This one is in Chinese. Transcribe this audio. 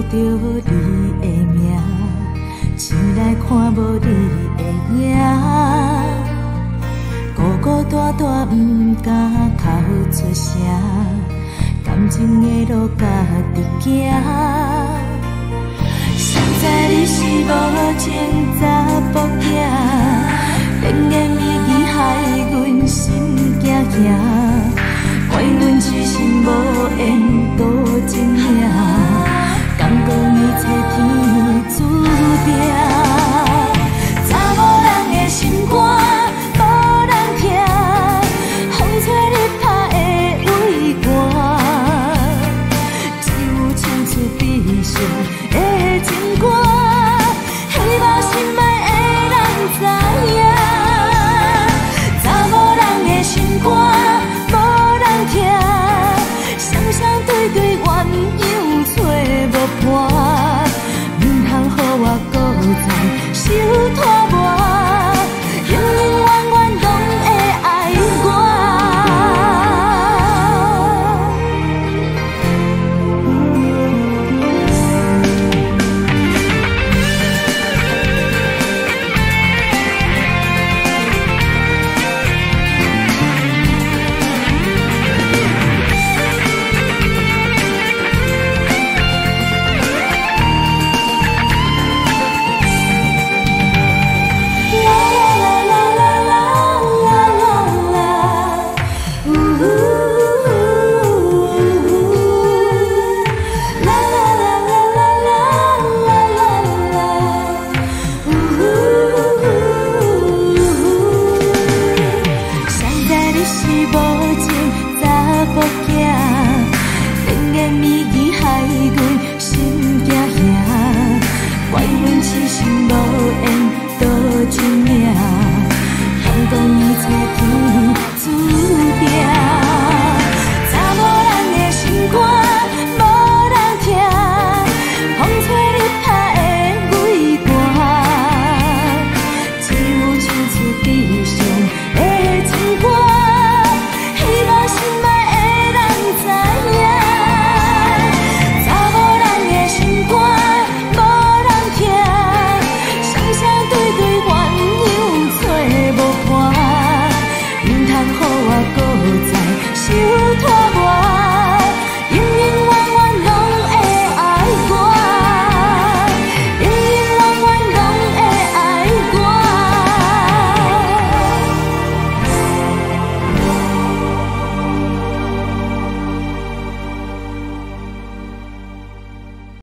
着你的名，醒来看无你的影，孤孤单单不敢哭出声，感情的路家己行。谁知你是无情查甫囝，冷言蜜语害阮心惊惊，怪阮痴心无缘多情命，感觉一切天注定。查某人的心肝无人听，风吹日晒的畏寒，只有唱出悲伤的情歌，希望心爱的人知影。查某人的心肝无人听，双双对对鸳鸯找无伴，唔通予我搁再受拖磨，永永远远拢会爱我。是无情查甫囝，冷言蜜语害阮